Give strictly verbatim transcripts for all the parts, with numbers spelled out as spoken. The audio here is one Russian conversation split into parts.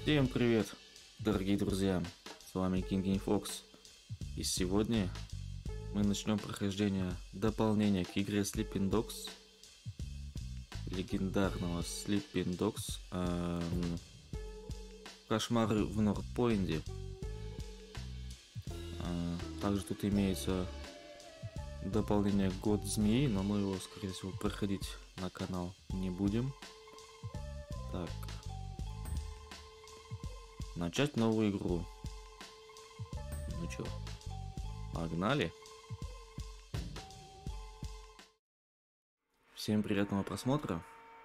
Всем привет, дорогие друзья, с вами King Fox, и сегодня мы начнем прохождение дополнения к игре Sleeping Dogs, легендарного Sleeping Dogs, эм, кошмары в Норт-Пойнте. Э, также тут имеется дополнение Год Змеи, но мы его, скорее всего, проходить на канал не будем. Так. Начать новую игру. Ну чё, погнали. Всем приятного просмотра.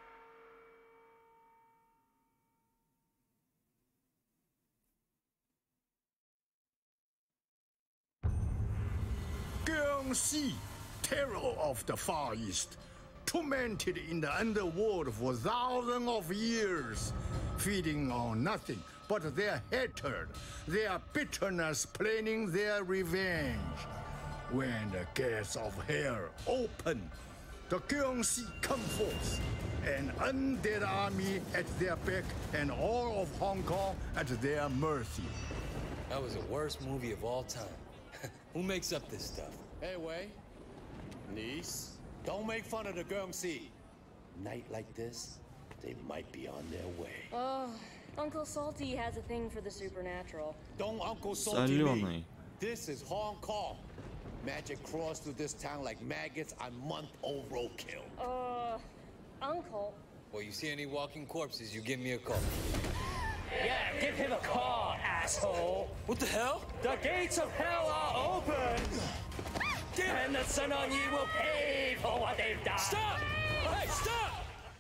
Guernsey, terror of the Far East, tormented in the underworld for thousands of years, feeding on nothing but their hatred, their bitterness, planning their revenge. When the gates of hell open, the Guernsey come forth, an undead army at their back, and all of Hong Kong at their mercy. That was the worst movie of all time. Who makes up this stuff? Hey, Wei. Niece, don't make fun of the Guernsey. Night like this, they might be on their way. Oh, Uncle Salty has a thing for the supernatural. Don't Uncle Salty Соленый. me. This is Hong Kong. Magic crossed through this town like maggots on month-old roadkill. Uh, Uncle. Well, you see any walking corpses, you give me a call. Yeah, give him a call, asshole! What the hell? The gates of hell are open! And the Sun On Yi will pay for what they've done! Stop! Hey, stop!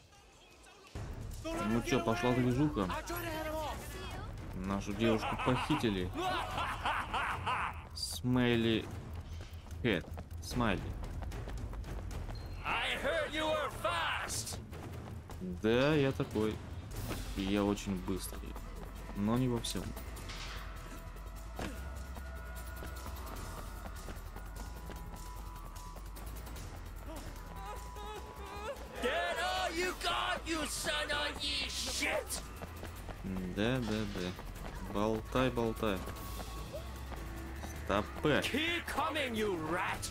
Ну чё, пошла движуха. Нашу девушку похитили. Смайли Хэт. Смайли. I heard you were fast! Да, я такой. И я очень быстрый. Но не во всем. Get all you got, you Sun On Yi shit! Да, да, да. Болтай, болтай. Стопэ. Keep coming, you rat!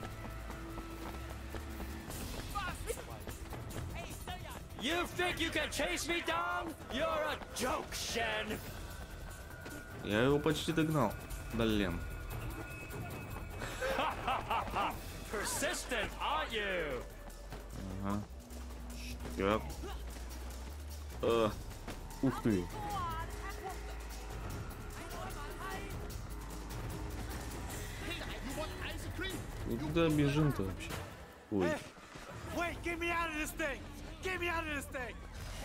You think you can chase me down? You're a joke, Shen! Я его почти догнал. Блин. Persistent, aren't you? Ага. Щёп. А, ух ты. Куда бежим-то вообще? Ой. Wait, get me out of this thing! Get me out of this thing!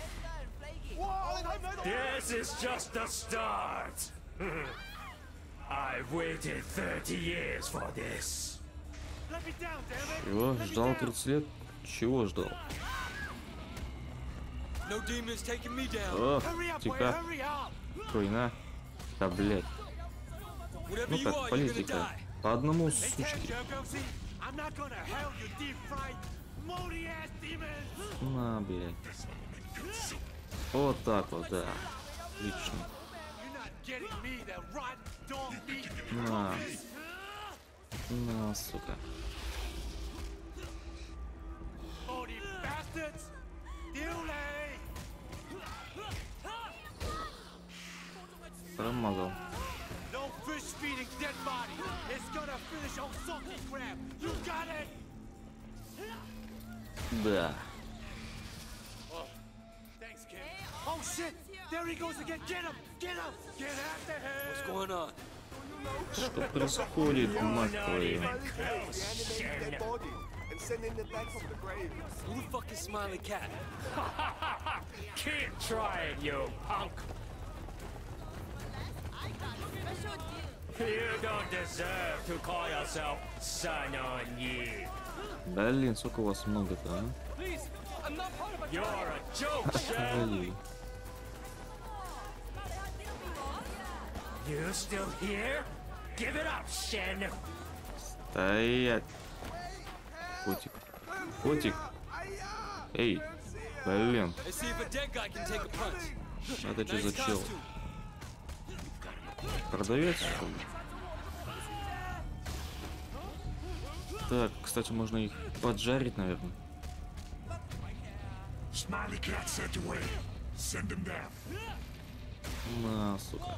This is just the start. I've waited thirty years for this. Let me down, damn it! Чего? Ждал тридцать лет? Чего ждал? No demons taking me down. О, Hurry up, Wei, тихо. hurry up! Хуйна. Да, блядь. Whatever Ну you так, are, you're gonna политика. die. По одному, Hey, сучки. Joe Guernsey, I'm not gonna help you deep-fried, moldy-ass demons! На, блядь. Вот так вот, да. Отлично. You're not getting me, that rotten dog meat! На. На, сука. Moldy bastards! Dilly! Промазал. No fish feeding dead body! It's gonna finish on salty crab! You got it! Да. Thanks, kid. Oh shit! There he goes again! Get him! Get him! Get after him! What's going on? Что происходит, мать твою? Who the fuck is Smiley Cat? Keep trying, you punk. You don't deserve to call yourself Sun On Yi. Блин, сколько у вас много-то, а? You're a joke, Shen. Вали. You still here? Give it up, Shen. Стоять. Котик. Котик. Эй, блин. Let's see if a dead guy can take a punch. Это что за Nice чел? costume. Продавец, что ли? Так, кстати, можно их поджарить, наверное. На, сука.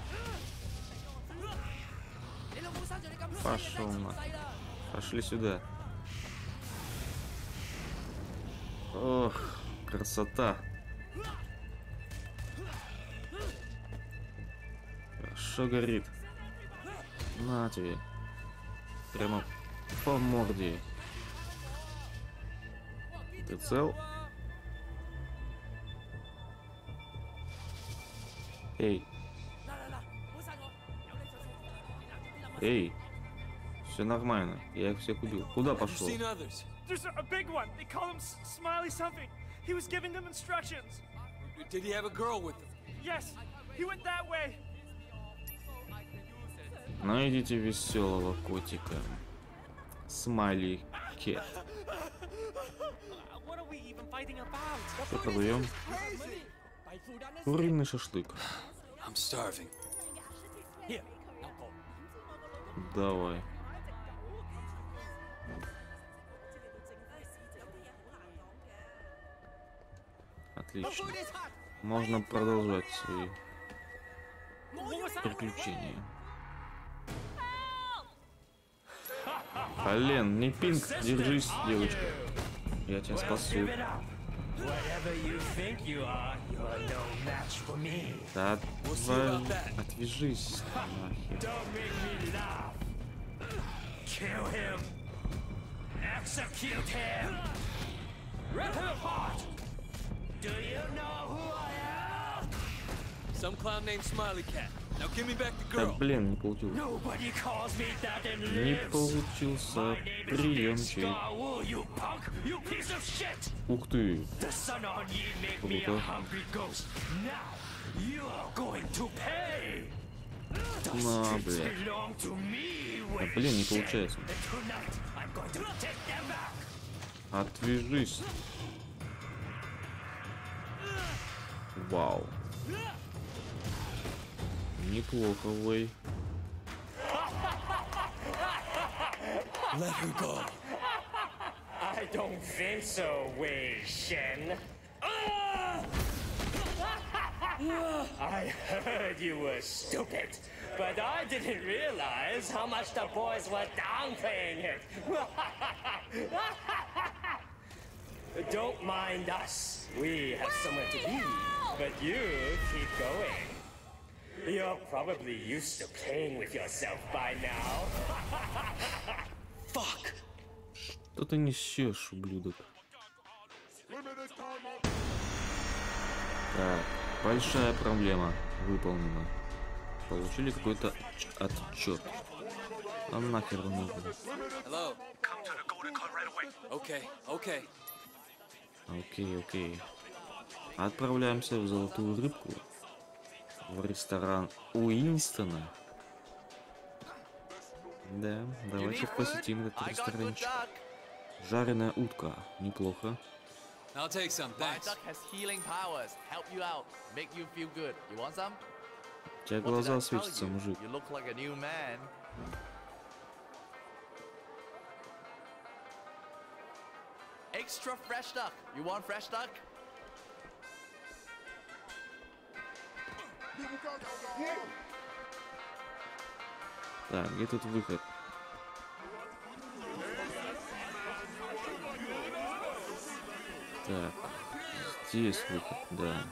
Пошел на. Пошли сюда. Ох, красота. Хорошо горит. На тебе. Прямо по морде. Ты цел? Эй. Эй. Все нормально. Я их всех убил. Куда пошел? There's a big one. They call him S Smiley something. He was giving them instructions. Did he have a girl with him? Yes, he went that way. Найдите веселого котика. Смайли Кет. What are we even fighting about? Что продаем? Куриный шашлык. I'm starving. Here. Давай. Отлично. Можно продолжать свои приключения. Ален, не пинг, держись, девочка. Я тебя спасу. Да, тварь, отвяжись. Нахер. Some clown named Smiley Cat. Now give me back the Так, girl. блин, не получилось. Не получился приемчик. Ух ты. Круто. На, блядь. Да, блин, не получается. Отвяжись. Вау. Неплохо, Вэй. Let her go. I don't think so, Wei Shen. I heard you were stupid, but I didn't realize how much the boys were downplaying it. Don't mind us. We have somewhere to be, but you keep going. You're probably used to playing with yourself by now. Fuck. Что ты несешь, ублюдок? Так, большая проблема выполнена. Получили какой-то отчет. А нахер нужно? Hello. Come to the Golden Car right away. Okay, okay. Окей, окей. Отправляемся в Золотую Рыбку. В ресторан Уинстона. Да, давайте посетим этот ресторанчик. Жареная утка. Неплохо. I'll take some, My thanks. duck has healing powers. Help you out. Make you feel good. You want some? У тебя What did I глаза tell светятся, you? мужик. You look like a new man. Extra fresh duck. You want fresh duck? Так, где тут выход? Так, здесь выход, да.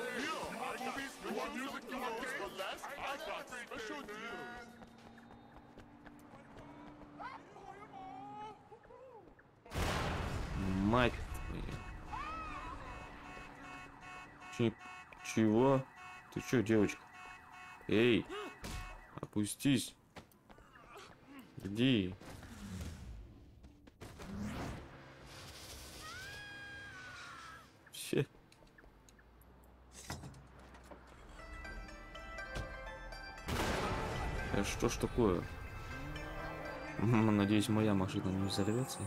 Мать твою. Че- Чего? Ты чё, девочка? Эй, опустись. Где? Че? А что ж такое? М, Надеюсь, моя машина не взорвется.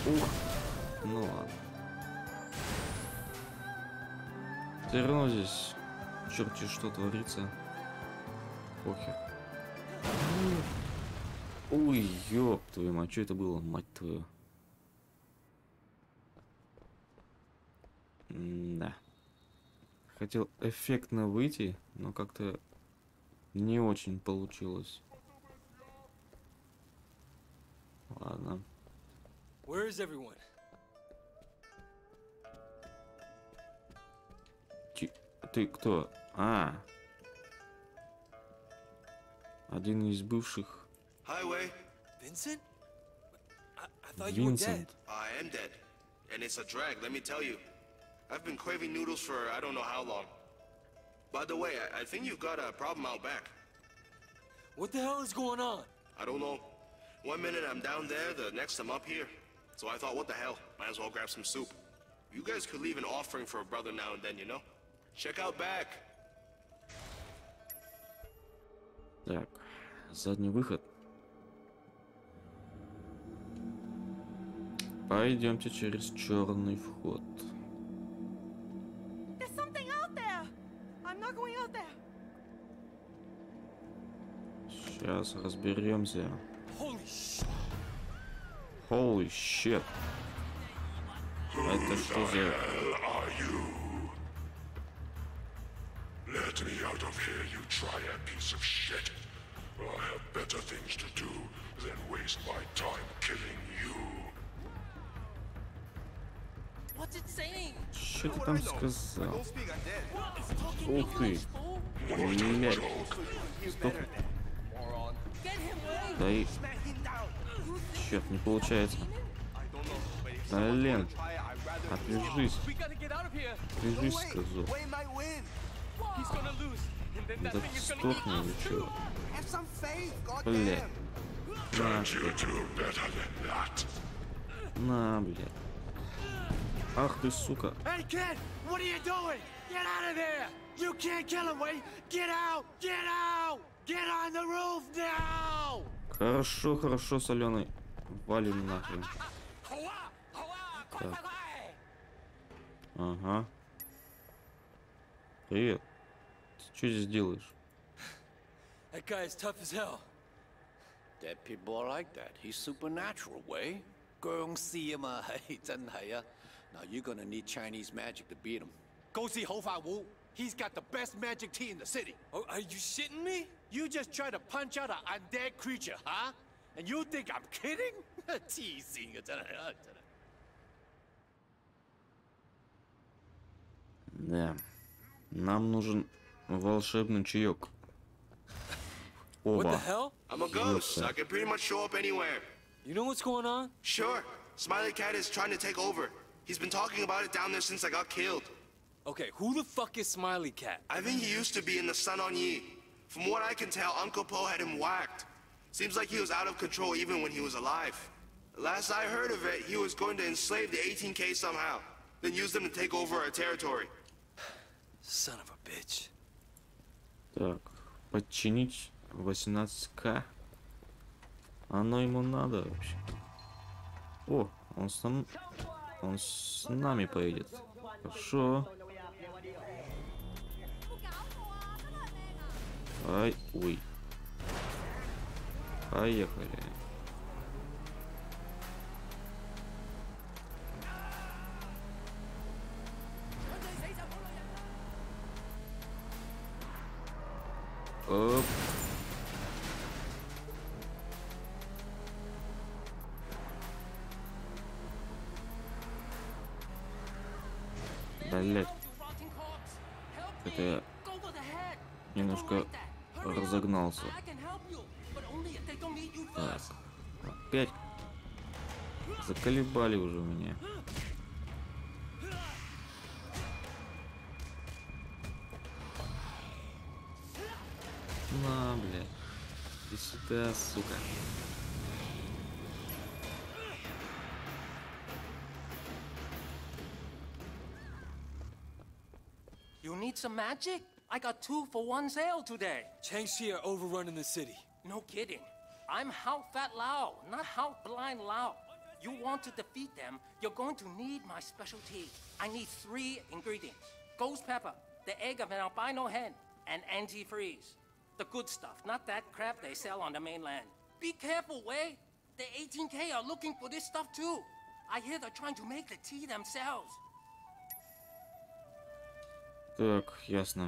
Ух, ну ладно. Все равно здесь черти что творится. Похер. Ой, ёб твою мать, что это было, мать твою? Да. Хотел эффектно выйти, но как-то не очень получилось. Ладно. Where is everyone? Ти- Ты кто? А. Один из бывших. Highway. Vincent? I, I thought you were dead. Винсент. I am dead. And it's a drag, let me tell you. I've been craving noodles for I don't know how long. By the way, I, I think you've got a problem out back. What the hell is going on? I don't know. One minute I'm down there, the next I'm up here. So I thought, what the hell? Might as well grab some soup. You guys could leave an offering for a brother now and then, you know? Check out back. Так, задний выход. Пойдемте через черный вход. There's something out there. I'm not going out there. Сейчас разберемся. Holy shit. Holy shit. Это что за... Let me out of here, you triad piece of shit. I have better things to do than waste my time killing you. What's it saying? Что ты там сказал? Ух ты. Блядь. Стоп. Да и... Черт, не получается. Блин. Отвяжись. Отвяжись, сказал. Да сдохни или чё? Блядь. На, блядь. На, блядь. Ах ты, сука. Hey kid, what are you doing? Get out of there! You can't kill him, Wade! Get out! Get out! Get on the roof now! Хорошо, хорошо, соленый. Валим нахрен. Так. Ага. Привет. Ты что здесь делаешь? That guy is tough as hell. Dead people are like that. He's supernatural, Wei. 僵屍啊嘛，係真係啊。Now you're gonna need Chinese magic to beat him. Go see Ho Fa Wu. He's got the best magic tea in the city. Oh, are you shitting me? You just try to punch out an undead creature, huh? And you think I'm kidding? 黐線嘅真係啊！真係。 Да. Нам нужен волшебный чаек. What the Оба. hell? I'm a ghost. I can pretty much show up anywhere. You know what's going on? Sure. Smiley Cat is trying to take over. He's been talking about it down there since I got killed. Okay, who the fuck is Smiley Cat? I think he used to be in the Sun on Yi. From what I can tell, Uncle Po had him whacked. Seems like he was out of control even when he was alive. Last I heard of it, he was going to enslave the eighteen K somehow, then use them to take over our territory. Son of a bitch. Так, подчинить восемнадцать ка. Оно ему надо вообще. О, он сам... Он с нами поедет. Хорошо. Ай, ой. Поехали. Оп. Блять. Это я немножко разогнался. Так. Опять заколебали уже у меня. На, блядь. Иди сюда, сука. You need some magic? I got two for one sale today. Changxi are overrunning the city. No kidding. I'm Hao Fat Lao, not Hao Blind Lao. you want to defeat them, you're going to need my specialty. I need three ingredients. Ghost pepper, the egg of an albino hen, and antifreeze. The good stuff, not that crap they sell on the mainland. Be careful, Wei. The eighteen K are looking for this stuff too. I hear they're trying to make the tea themselves. Так, ясно.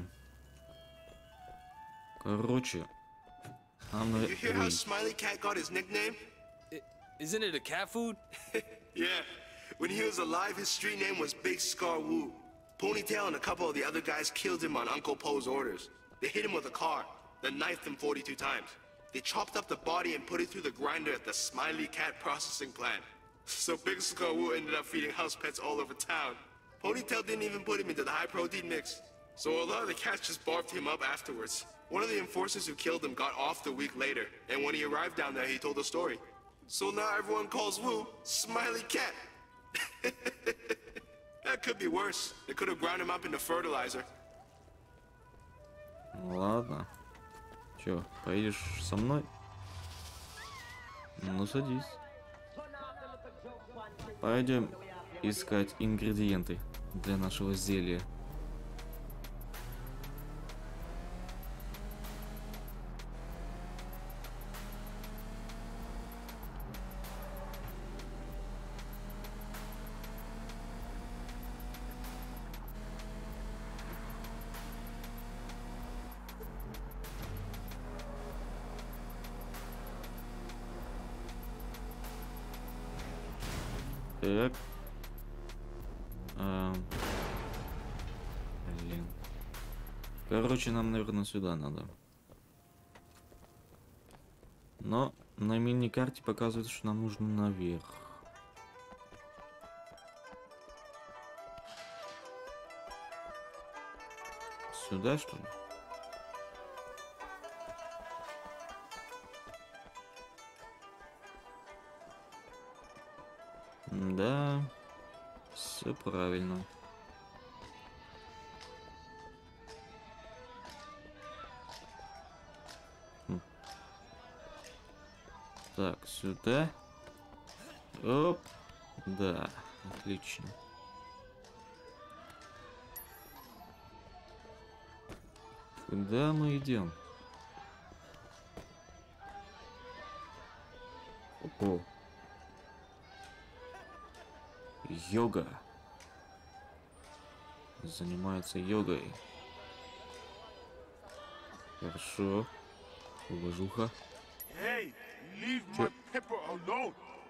Короче, нам надо... You hear how Smiley Cat got his nickname? I, isn't it a cat food? Yeah. When he was alive, his street name was Big Scar Wu. Ponytail and a couple of the other guys killed him on Uncle Po's orders. They hit him with a car, then knifed him forty-two times. They chopped up the body and put it through the grinder at the Smiley Cat processing plant. So Big Scar Wu ended up feeding house pets all over town. Ponytail didn't even put him into the high-protein mix. So a lot of the cats just barfed him up afterwards. One of the enforcers who killed him got off the week later, and when he arrived down there, he told the story. So now everyone calls Wu Smiley Cat. That could be worse. They could have ground him up into fertilizer. Ладно. Чё, поедешь со мной? Ну, садись. Пойдем искать ингредиенты для нашего зелья. Так. А... Блин. Короче, нам, наверное, сюда надо. Но на мини-карте показывает, что нам нужно наверх. Сюда, что ли? Да, все правильно. Хм. Так, сюда. Оп. Да, отлично. Куда мы идем? О. Йога. Занимается йогой. Хорошо. Уважуха. Hey, leave my pepper alone.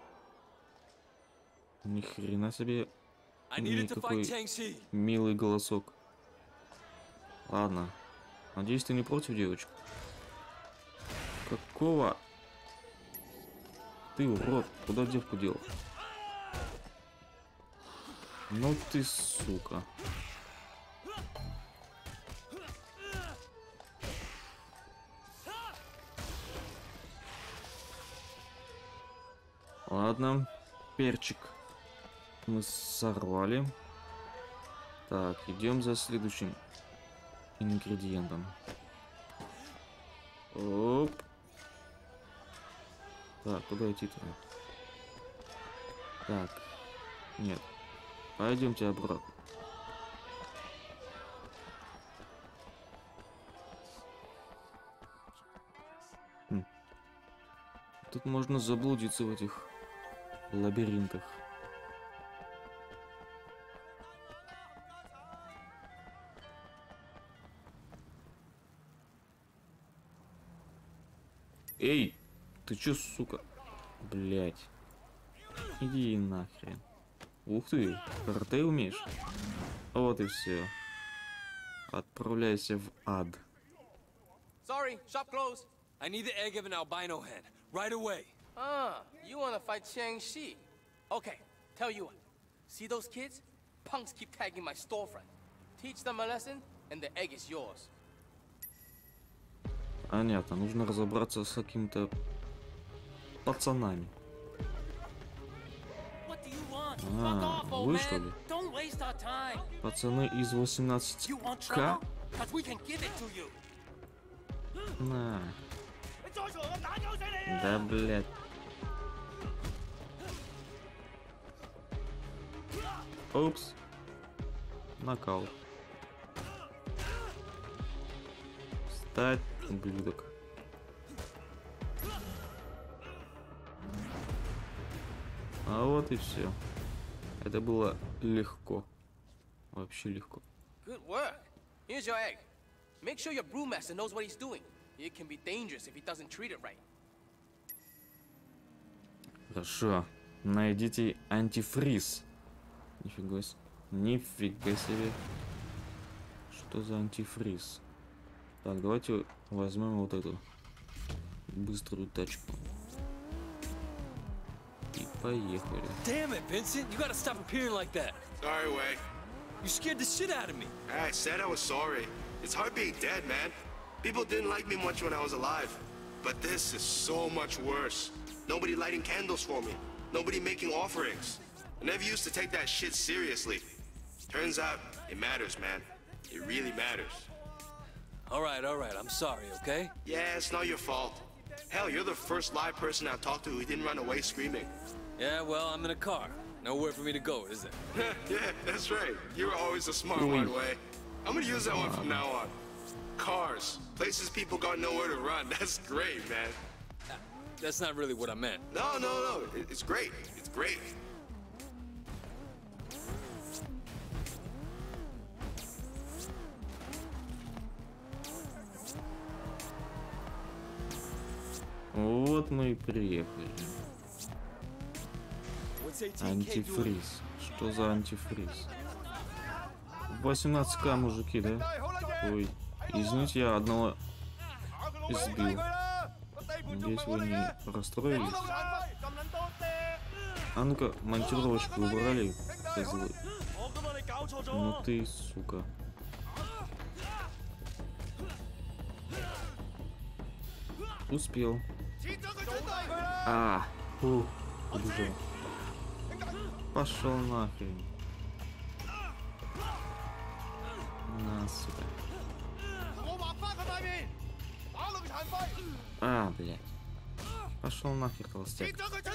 Ни хрена себе. Никакой милый голосок. Ладно. Надеюсь, ты не против, девочка? Какого? Ты урод. Куда девку дел? Ну ты сука. Ладно, перчик мы сорвали. Так, идем за следующим ингредиентом. Оп. Так, куда идти-то? Так, нет. Пойдемте обратно. Хм. Тут можно заблудиться в этих лабиринтах. Эй, ты чё, сука? Блять. Иди нахрен. Ух ты, карате умеешь? Вот и все. Отправляйся в ад. Sorry, shop closed. I need the egg of an albino hen right away. Ah, you wanna fight Chang Shi? Okay, tell you what. See those kids? Punks keep tagging my storefront. Teach them a lesson, and the egg is yours. Понятно, нужно разобраться с какими-то пацанами. А, вы что ли? Пацаны из восемнадцати ка? На. Да, блядь. Опс. Нокаут. Встать, ублюдок. А вот и все. Это было легко. Вообще легко. Good work. Here's your egg. Make sure your brewmaster knows what he's doing. It can be dangerous if he doesn't treat it right. Хорошо. Найдите антифриз. Нифига себе. Нифига себе. Что за антифриз? Так, давайте возьмем вот эту быструю тачку. И поехали. Damn it, Vincent! You gotta stop appearing like that. Sorry, Wei. You scared the shit out of me. I said I was sorry. It's hard being dead, man. People didn't like me much when I was alive. But this is so much worse. Nobody lighting candles for me. Nobody making offerings. I never used to take that shit seriously. Turns out, it matters, man. It really matters. All right, all right. I'm sorry, okay? Yeah, it's not your fault. Hell, you're the first live person I've talked to who didn't run away screaming. Yeah, well, I'm in a car. Nowhere for me to go, is there? Yeah, that's right. You were always a smart one, Wei. I'm gonna use that one from now on. Cars. Places people got nowhere to run. That's great, man. That's not really what I meant. No, no, no. It's great. It's great. Вот мы и приехали. Антифриз. Что за антифриз? восемнадцать ка, мужики, да? Ой, извините, я одного избил. Надеюсь, вы не расстроились. А ну-ка, монтировочку убрали, козлы. Ну ты, сука. Успел. А, фу, убежал. Пошел нахрен. На, сука. А, блядь. Пошел нахер, толстяк.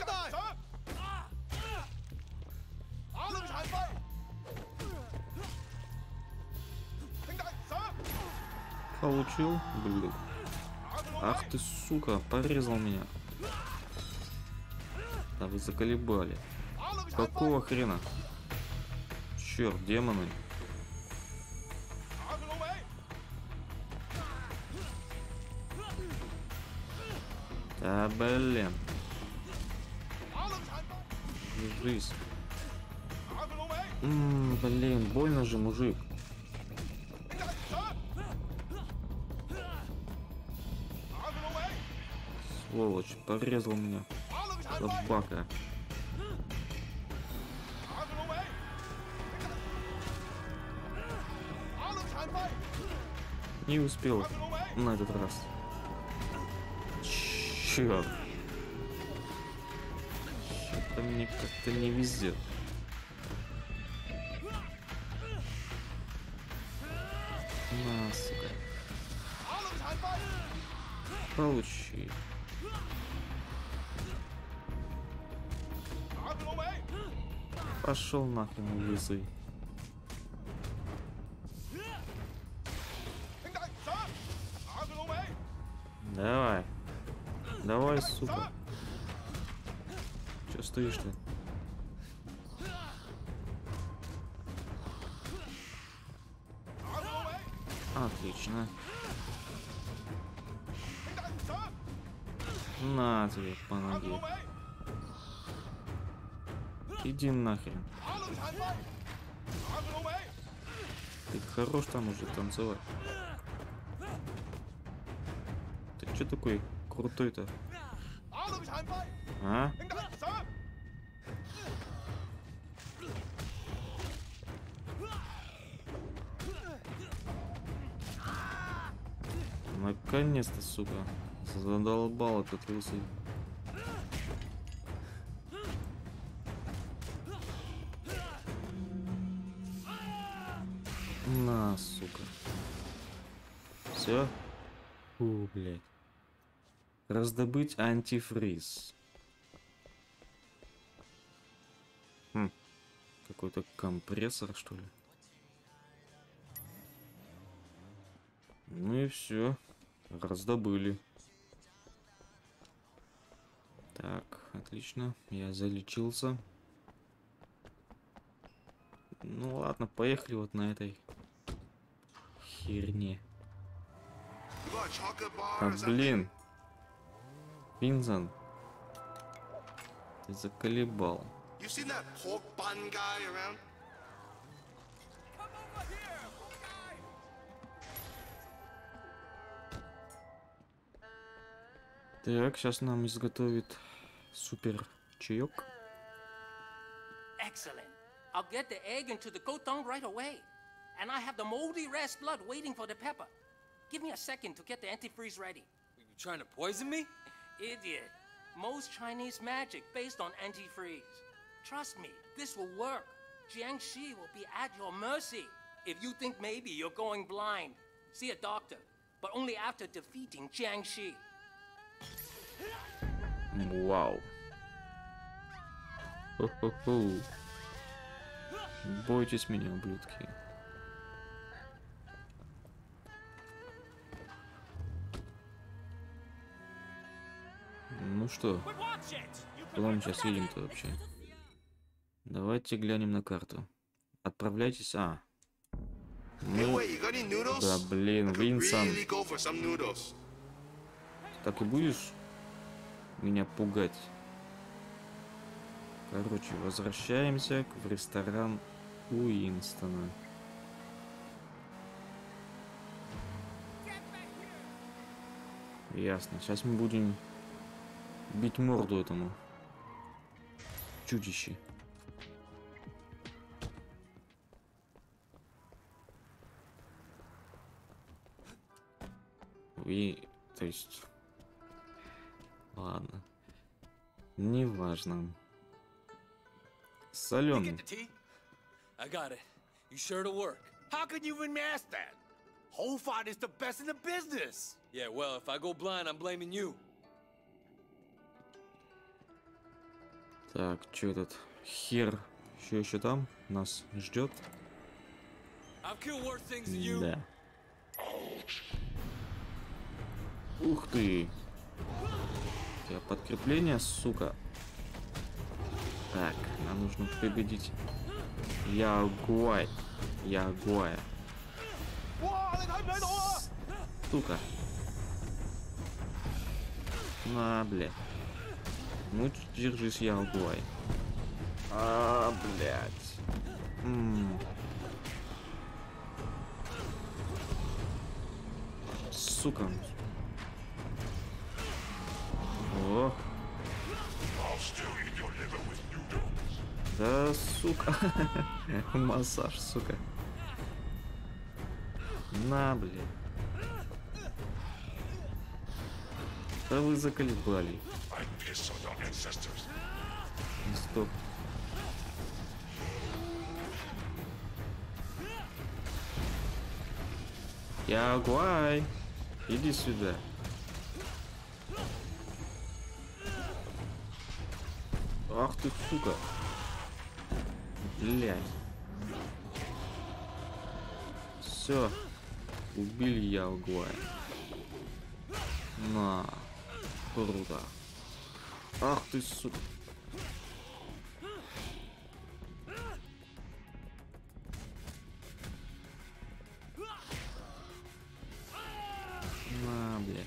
Получил, блядь. Ах ты, сука, порезал меня. Да вы заколебали. Какого хрена? Черт, демоны. Да блин. Держись. Ммм, блин, больно же, мужик. Сволочь, порезал меня. Собака. Не успел на этот раз. Черт. Что-то мне как-то не везет. На, сука. Получи. Пошел нахрен, лысый. Давай. Давай, сука. Че стоишь-то? Отлично. На тебе по ноге. Иди нахрен. Ты хорош там уже танцевать. Ты че такой крутой-то? А? Наконец-то, сука. Задолбал этот лысый. На, сука. Все? Фу, блядь. Раздобыть антифриз. Хм. какой-то компрессор, что ли. Ну и все. Раздобыли. Так, отлично. Я залечился. Ну ладно, поехали вот на этой херне. А, блин. Винсент. Ты заколебал. Так, сейчас нам изготовит супер чаек. Excellent. I'll get the egg into the goat dung right away. And I have the moldy rash blood waiting for the pepper. Give me a second to get the antifreeze ready. You trying to poison me? Idiot. Most Chinese magic based on antifreeze. Trust me, this will work. Jiangxi will be at your mercy. If you think maybe you're going blind, see a doctor. But only after defeating Jiangxi. Вау. Хо-хо-хо. Бойтесь меня, ублюдки. Ну что, куда мы сейчас едем-то вообще? Давайте глянем на карту. Отправляйтесь. А. Ну, да, блин, Винсент. Так и будешь меня пугать? Короче, возвращаемся в ресторан Уинстона. Ясно. Сейчас мы будем бить морду этому чудище. И, то есть... Ладно. Неважно. Соленый. I got it. You sure it'll work? How can you even mask that? Whole fight is the best in the business. Yeah, well, if I go blind, I'm blaming you. Так, что этот хер еще еще там нас ждет? Да. Ух ты! У тебя подкрепление, сука. Так, нам нужно победить Ягуай. Ягуая. Сука. На, блядь. Ну, держись, Ягуай. А, блядь. М-м. Сука. О. Да, сука. Массаж, сука. На, блядь. Да вы заколебали. Стоп. Ягуай, иди сюда. Ах ты, сука. Блядь. Все. Убили Ягуая. На. Круто. Ах ты, сука. На, блядь.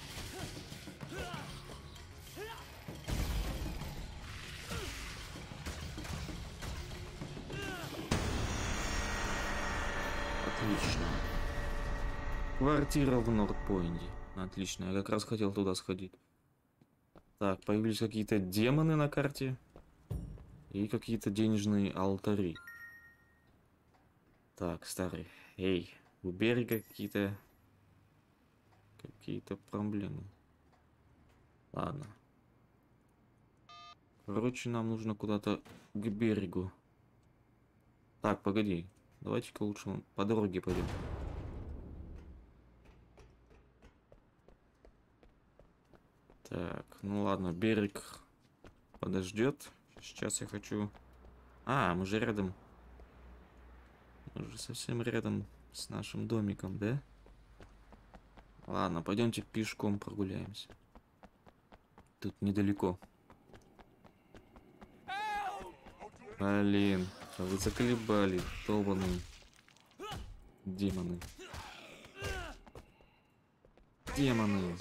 Отлично. Квартира в Нордпойнте. Отлично, я как раз хотел туда сходить. Так, появились какие-то демоны на карте. И какие-то денежные алтари. Так, старый. Эй, у берега какие-то... Какие-то проблемы. Ладно. Короче, нам нужно куда-то к берегу. Так, погоди. Давайте-ка лучше по дороге пойдем. Так, ну ладно, берег подождет. Сейчас я хочу... А, мы же рядом Уже совсем рядом с нашим домиком, да? Ладно, пойдемте пешком прогуляемся. Тут недалеко. Блин, а вы заколебали, долбаные демоны. Демоны.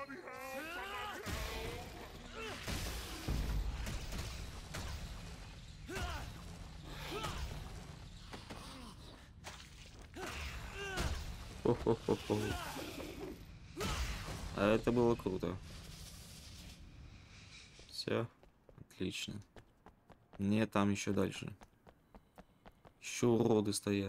Хо-хо-хо-хо. А это было круто. Все, отлично. Не, там еще дальше. Еще уроды стоят.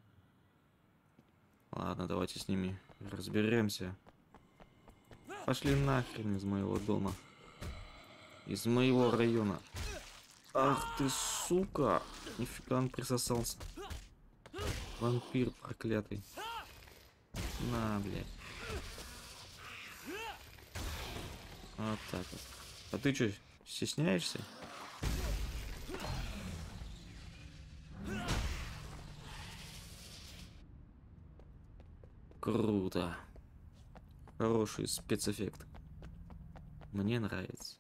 Ладно, давайте с ними разберемся. Пошли нахрен из моего дома. Из моего района. Ах ты, сука! Нифига он присосался. Вампир проклятый. На, блядь. Вот так вот. А ты что, стесняешься? Круто. Хороший спецэффект. Мне нравится.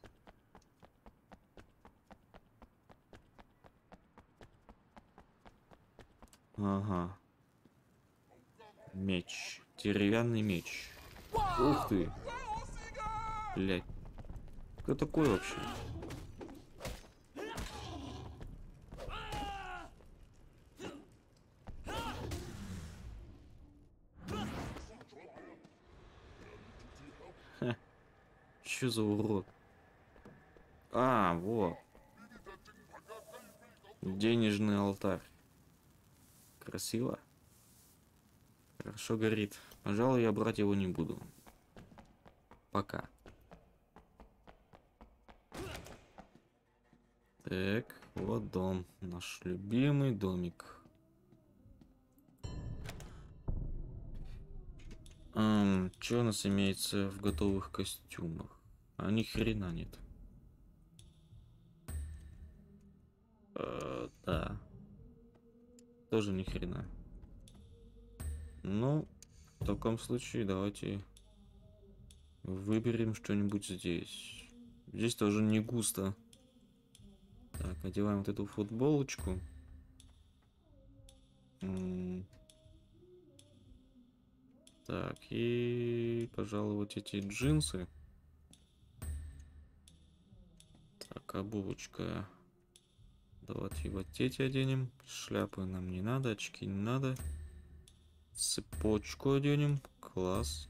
Ага. Меч. Деревянный меч. Ух ты. Блять. Кто такой вообще? Ха. Чё за урод? А, вот. Денежный алтарь. Красиво. Хорошо горит. Пожалуй, я брать его не буду. Пока. Так, вот дом. Наш любимый домик. Эм, что у нас имеется в готовых костюмах? А ни хрена нет. Э, да. Тоже ни хрена. Ну, в таком случае давайте выберем что-нибудь здесь. Здесь тоже не густо. Так, одеваем вот эту футболочку. М-м. Так, и, пожалуй, вот эти джинсы. Так, обувочка. Давайте вот эти оденем. Шляпы нам не надо, очки не надо. Цепочку оденем. Класс.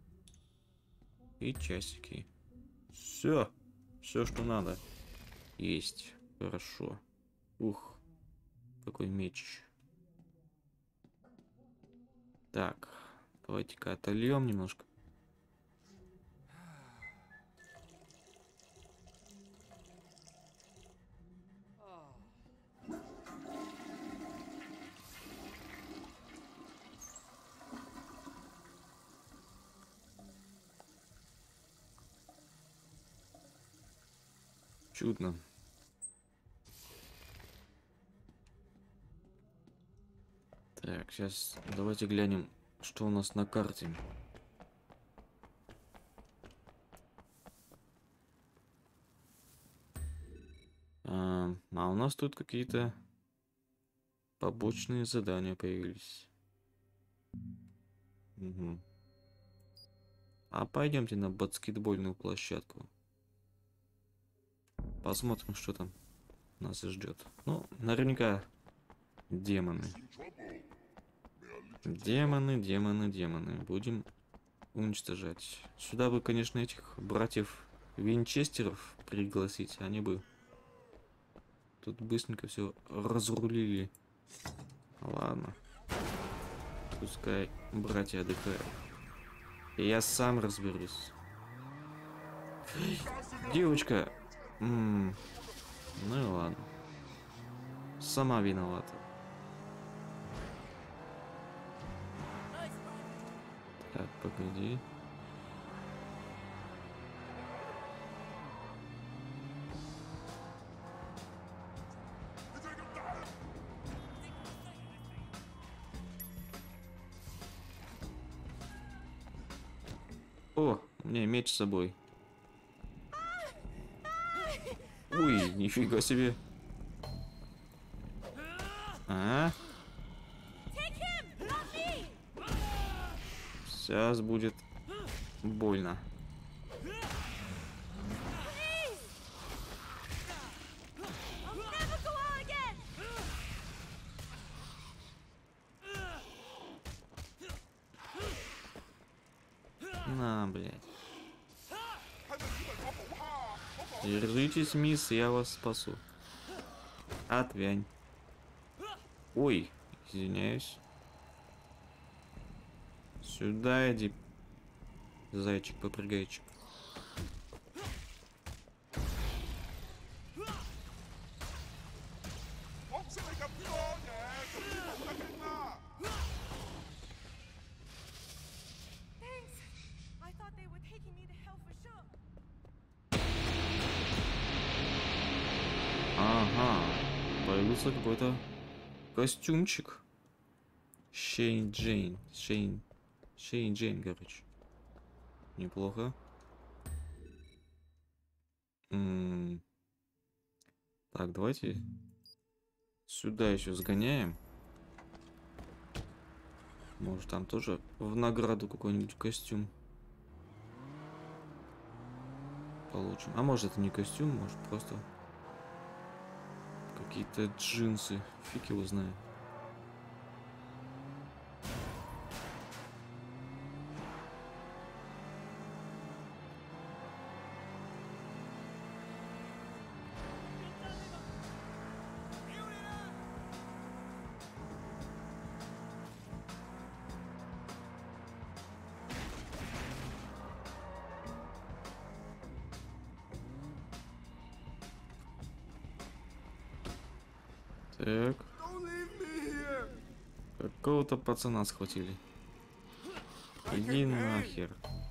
И часики. Все. Все, что надо. Есть. Хорошо. Ух. Какой меч. Так. Давайте-ка отольем немножко. Чудно. Так, сейчас давайте глянем, что у нас на карте. А, а у нас тут какие-то побочные задания появились. Угу. А пойдемте на баскетбольную площадку. Посмотрим, что там нас ждет. Ну, наверняка демоны. Демоны, демоны, демоны. Будем уничтожать. Сюда бы, конечно, этих братьев Винчестеров пригласить. Они бы тут быстренько все разрулили. Ладно. Пускай братья отдыхают. И я сам разберусь. Девочка. М-м. Ну и ладно. Сама виновата. Так, погоди. О, у меня меч с собой. Ой, нифига себе. А? Сейчас будет больно. На, блядь. Держитесь, мисс, я вас спасу. Отвянь. Ой, извиняюсь. Сюда иди, зайчик-попрыгайчик. Ага, появился какой-то костюмчик. Шейн Джейн, Шейн, Шейн Джейн, короче. Неплохо. М-м. Так, давайте сюда еще сгоняем. Может, там тоже в награду какой-нибудь костюм получим. А может, это не костюм, может, просто какие-то джинсы. Фиг его знает. Так. Какого-то пацана схватили. Иди нахер.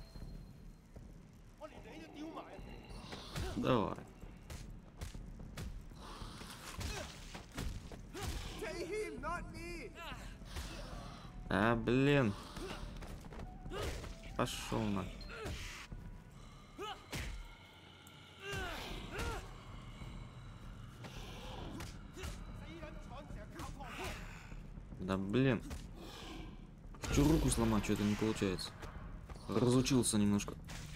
Давай. А, блин. Пошел на. Да блин. Хочу руку сломать, что-то не получается. Разучился немножко.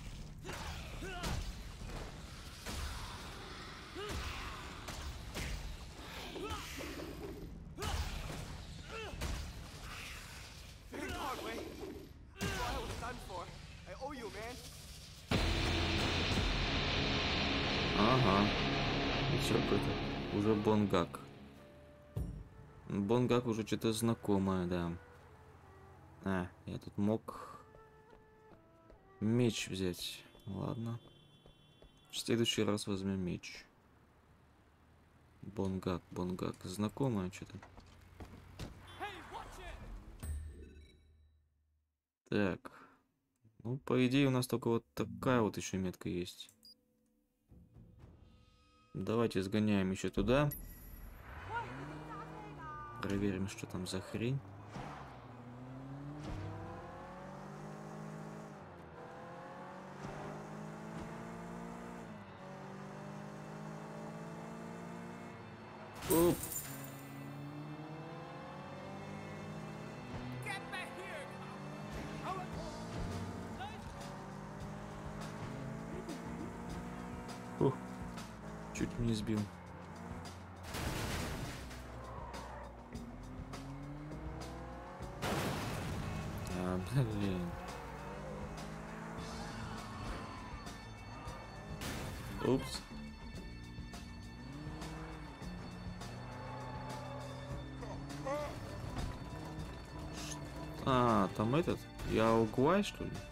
Ага. И все, это уже Бонгак. Бонгак уже что-то знакомое, да. А, я тут мог меч взять. Ладно. В следующий раз возьмем меч. Бонгак, Бонгак. Знакомое что-то. Так. Ну, по идее, у нас только вот такая вот еще метка есть. Давайте сгоняем еще туда. Проверим, что там за хрень. Оп. Ух, чуть не сбил. А, блин. Упс. А, там этот? Я Угвай, что ли?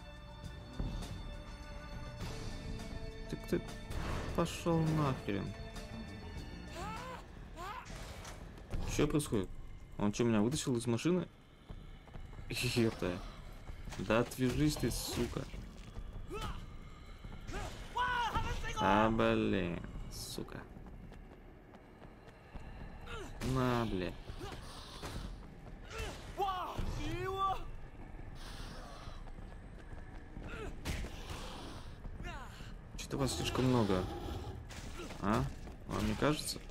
Так ты пошел нахрен. Что происходит? Он что, меня вытащил из машины? Ёпта. Да отвяжись ты, сука. А, блин, сука. На, бля. Что-то вас слишком много. А? Вам не кажется?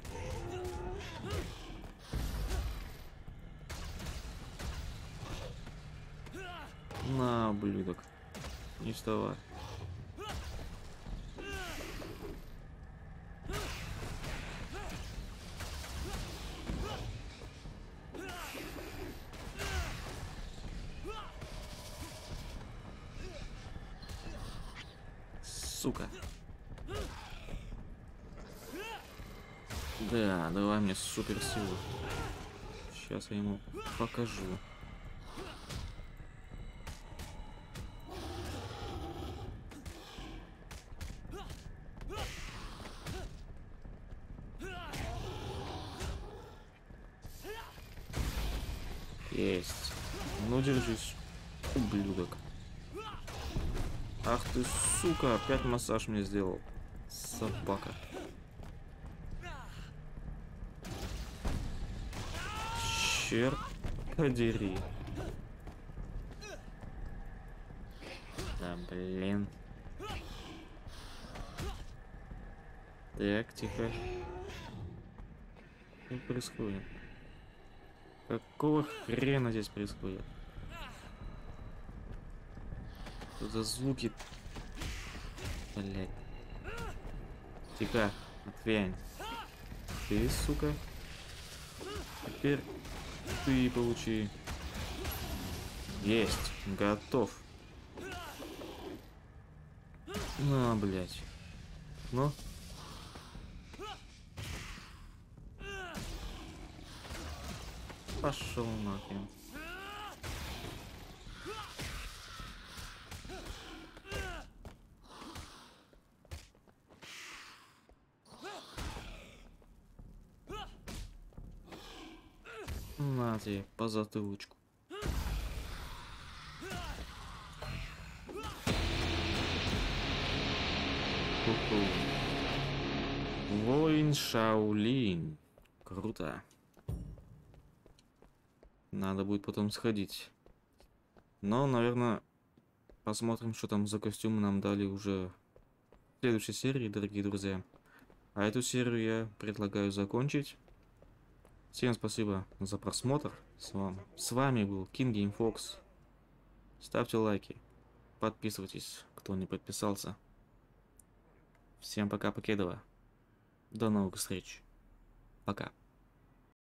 На, ублюдок. Не вставай. Сука. Да, давай мне суперсилу. Сейчас я ему покажу. Есть. Ну держись, ублюдок. Ах ты, сука, опять массаж мне сделал. Собака. Черт подери. Да, блин. Так, тихо. Что происходит? Какого хрена здесь происходит? Что за звуки? Блять. Тихо, отвянь. Ты, сука. Теперь ты получи. Есть, готов. На, блять. Ну. Пошел нахрен. На тебе по затылочку. Ху-ху. Воин Шаолинь. Круто. Надо будет потом сходить. Но, наверное, посмотрим, что там за костюмы нам дали уже в следующей серии, дорогие друзья. А эту серию я предлагаю закончить. Всем спасибо за просмотр. С вами, с вами был King Game Fox. Ставьте лайки. Подписывайтесь, кто не подписался. Всем пока-покедова. До новых встреч. Пока.